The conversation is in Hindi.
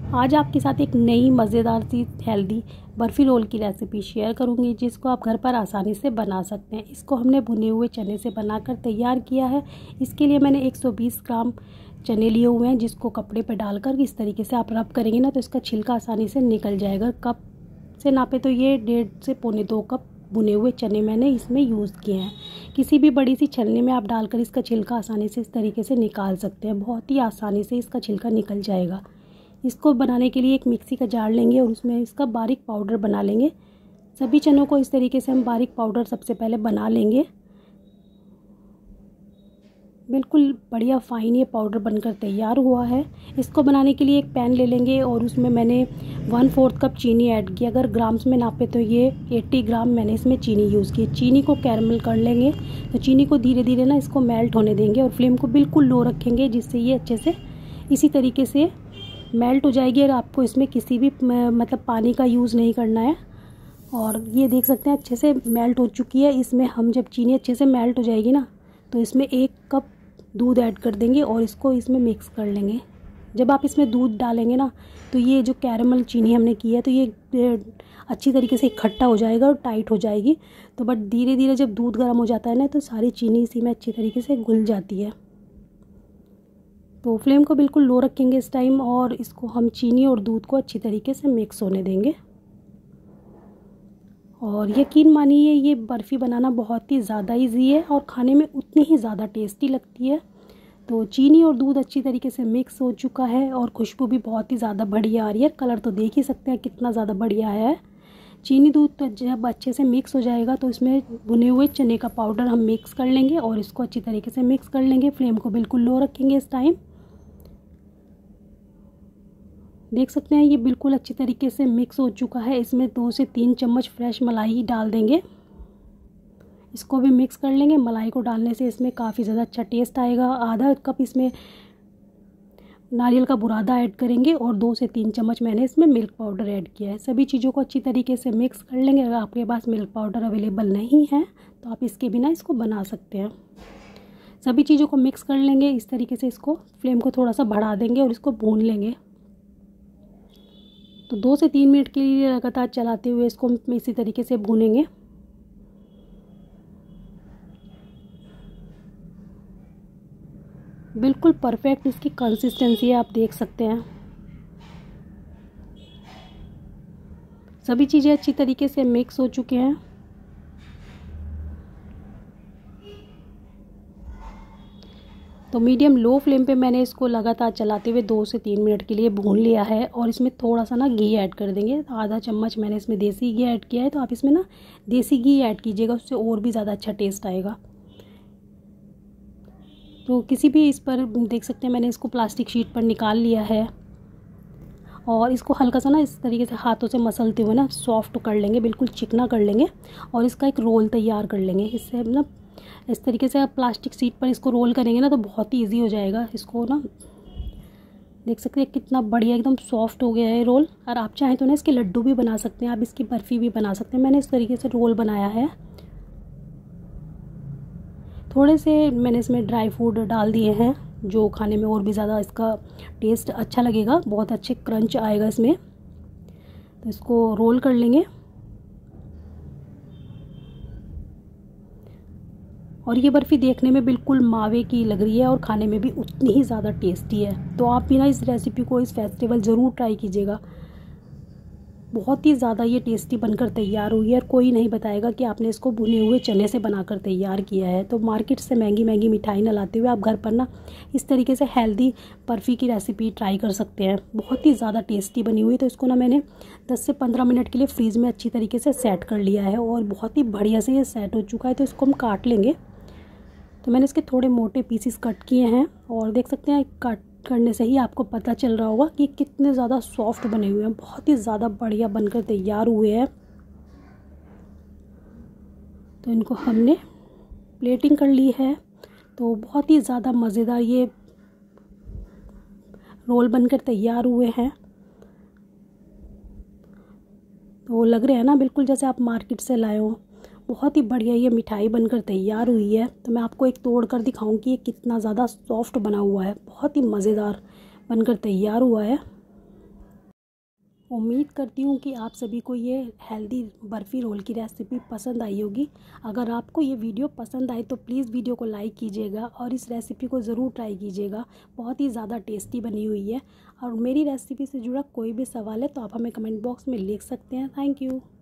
आज आपके साथ एक नई मज़ेदार सी हेल्दी बर्फ़ी रोल की रेसिपी शेयर करूंगी, जिसको आप घर पर आसानी से बना सकते हैं। इसको हमने भुने हुए चने से बनाकर तैयार किया है। इसके लिए मैंने 120 ग्राम चने लिए हुए हैं, जिसको कपड़े पर डालकर इस तरीके से आप रब करेंगे ना तो इसका छिलका आसानी से निकल जाएगा। कप से नापे तो ये 1.5 से पौने 2 कप भुने हुए चने मैंने इसमें यूज़ किए हैं। किसी भी बड़ी सी छलनी में आप डालकर इसका छिलका आसानी से इस तरीके से निकाल सकते हैं। बहुत ही आसानी से इसका छिलका निकल जाएगा। इसको बनाने के लिए एक मिक्सी का जार लेंगे और उसमें इसका बारीक पाउडर बना लेंगे। सभी चनों को इस तरीके से हम बारीक पाउडर सबसे पहले बना लेंगे। बिल्कुल बढ़िया फाइन ये पाउडर बनकर तैयार हुआ है। इसको बनाने के लिए एक पैन ले लेंगे और उसमें मैंने 1/4 कप चीनी ऐड की। अगर ग्राम्स में नापे तो ये 80 ग्राम मैंने इसमें चीनी यूज़ की। चीनी को कैरमल कर लेंगे। तो चीनी को धीरे धीरे ना इसको मेल्ट होने देंगे और फ्लेम को बिल्कुल लो रखेंगे, जिससे ये अच्छे से इसी तरीके से मेल्ट हो जाएगी। और आपको इसमें किसी भी मतलब पानी का यूज़ नहीं करना है। और ये देख सकते हैं अच्छे से मेल्ट हो चुकी है। इसमें हम जब चीनी अच्छे से मेल्ट हो जाएगी ना तो इसमें 1 कप दूध ऐड कर देंगे और इसको इसमें मिक्स कर लेंगे। जब आप इसमें दूध डालेंगे ना तो ये जो कैरमल चीनी हमने की है तो ये अच्छी तरीके से इकट्ठा हो जाएगा और टाइट हो जाएगी। तो बट धीरे धीरे जब दूध गर्म हो जाता है ना तो सारी चीनी इसी में अच्छी तरीके से घुल जाती है। तो फ्लेम को बिल्कुल लो रखेंगे इस टाइम और इसको हम चीनी और दूध को अच्छी तरीके से मिक्स होने देंगे। और यकीन मानिए ये बर्फ़ी बनाना बहुत ही ज़्यादा इजी है और खाने में उतनी ही ज़्यादा टेस्टी लगती है। तो चीनी और दूध अच्छी तरीके से मिक्स हो चुका है और खुशबू भी बहुत ही ज़्यादा बढ़िया आ रही है। कलर तो देख ही सकते हैं कितना ज़्यादा बढ़िया है। चीनी दूध तो जब अच्छे से मिक्स हो जाएगा तो इसमें भुने हुए चने का पाउडर हम मिक्स कर लेंगे और इसको अच्छी तरीके से मिक्स कर लेंगे। फ्लेम को बिल्कुल लो रखेंगे इस टाइम। देख सकते हैं ये बिल्कुल अच्छी तरीके से मिक्स हो चुका है। इसमें 2 से 3 चम्मच फ्रेश मलाई डाल देंगे। इसको भी मिक्स कर लेंगे। मलाई को डालने से इसमें काफ़ी ज़्यादा अच्छा टेस्ट आएगा। आधा कप इसमें नारियल का बुरादा ऐड करेंगे और 2 से 3 चम्मच मैंने इसमें मिल्क पाउडर ऐड किया है। सभी चीज़ों को अच्छी तरीके से मिक्स कर लेंगे। अगर आपके पास मिल्क पाउडर अवेलेबल नहीं है तो आप इसके बिना इसको बना सकते हैं। सभी चीज़ों को मिक्स कर लेंगे इस तरीके से। इसको फ्लेम को थोड़ा सा बढ़ा देंगे और इसको भून लेंगे। तो 2 से 3 मिनट के लिए लगातार चलाते हुए इसको इसी तरीके से भूनेंगे। बिल्कुल परफेक्ट इसकी कंसिस्टेंसी है, आप देख सकते हैं। सभी चीज़ें अच्छी तरीके से मिक्स हो चुके हैं। तो मीडियम लो फ्लेम पे मैंने इसको लगातार चलाते हुए 2 से 3 मिनट के लिए भून लिया है। और इसमें थोड़ा सा ना घी ऐड कर देंगे। आधा चम्मच मैंने इसमें देसी घी ऐड किया है। तो आप इसमें ना देसी घी ऐड कीजिएगा, उससे और भी ज़्यादा अच्छा टेस्ट आएगा। तो किसी भी इस पर देख सकते हैं मैंने इसको प्लास्टिक शीट पर निकाल लिया है और इसको हल्का सा ना इस तरीके से हाथों से मसलते हुए ना सॉफ्ट कर लेंगे, बिल्कुल चिकना कर लेंगे और इसका एक रोल तैयार कर लेंगे। इससे ना इस तरीके से आप प्लास्टिक शीट पर इसको रोल करेंगे ना तो बहुत ही इजी हो जाएगा। इसको ना देख सकते हैं कितना बढ़िया एकदम सॉफ्ट हो गया है रोल। और आप चाहें तो ना इसके लड्डू भी बना सकते हैं, आप इसकी बर्फ़ी भी बना सकते हैं। मैंने इस तरीके से रोल बनाया है। थोड़े से मैंने इसमें ड्राई फ्रूट डाल दिए हैं जो खाने में और भी ज़्यादा इसका टेस्ट अच्छा लगेगा, बहुत अच्छे क्रंच आएगा इसमें। तो इसको रोल कर लेंगे और ये बर्फ़ी देखने में बिल्कुल मावे की लग रही है और खाने में भी उतनी ही ज़्यादा टेस्टी है। तो आप भी ना इस रेसिपी को इस फेस्टिवल ज़रूर ट्राई कीजिएगा। बहुत ही ज़्यादा ये टेस्टी बनकर तैयार हुई है और कोई नहीं बताएगा कि आपने इसको भुने हुए चने से बनाकर तैयार किया है। तो मार्केट से महंगी महंगी मिठाई ना लाते हुए आप घर पर ना इस तरीके से हेल्दी बर्फ़ी की रेसिपी ट्राई कर सकते हैं। बहुत ही ज़्यादा टेस्टी बनी हुई। तो इसको ना मैंने 10 से 15 मिनट के लिए फ्रीज़ में अच्छी तरीके से सेट कर लिया है और बहुत ही बढ़िया से ये सेट हो चुका है। तो इसको हम काट लेंगे। तो मैंने इसके थोड़े मोटे पीसीस कट किए हैं और देख सकते हैं कट करने से ही आपको पता चल रहा होगा कि कितने ज़्यादा सॉफ्ट बने हुए हैं। बहुत ही ज़्यादा बढ़िया बनकर तैयार हुए हैं। तो इनको हमने प्लेटिंग कर ली है। तो बहुत ही ज़्यादा मज़ेदार ये रोल बनकर तैयार हुए हैं। तो लग रहे हैं ना बिल्कुल जैसे आप मार्केट से लाए हो। बहुत ही बढ़िया ये मिठाई बनकर तैयार हुई है। तो मैं आपको एक तोड़ कर दिखाऊं कि ये कितना ज़्यादा सॉफ्ट बना हुआ है। बहुत ही मज़ेदार बनकर तैयार हुआ है। उम्मीद करती हूँ कि आप सभी को ये हेल्दी बर्फ़ी रोल की रेसिपी पसंद आई होगी। अगर आपको ये वीडियो पसंद आए तो प्लीज़ वीडियो को लाइक कीजिएगा और इस रेसिपी को ज़रूर ट्राई कीजिएगा। बहुत ही ज़्यादा टेस्टी बनी हुई है। और मेरी रेसिपी से जुड़ा कोई भी सवाल है तो आप हमें कमेंट बॉक्स में लिख सकते हैं। Thank you.